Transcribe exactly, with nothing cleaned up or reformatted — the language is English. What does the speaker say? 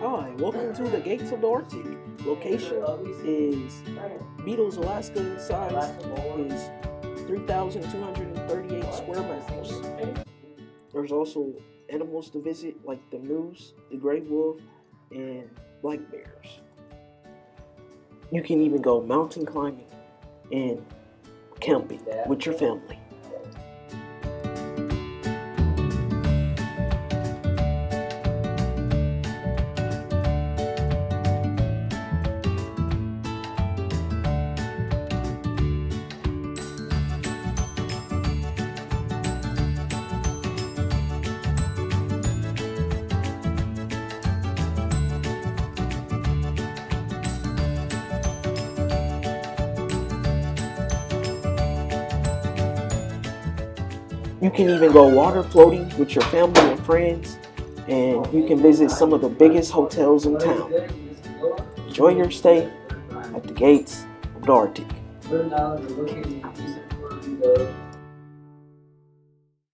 Hi, welcome to the Gates of the Arctic. Location is Beatles, Alaska. Size is three thousand two hundred thirty-eight square miles. There's also animals to visit like the moose, the gray wolf, and black bears. You can even go mountain climbing and camping with your family. You can even go water floating with your family and friends, and you can visit some of the biggest hotels in town. Enjoy your stay at the Gates of the Arctic.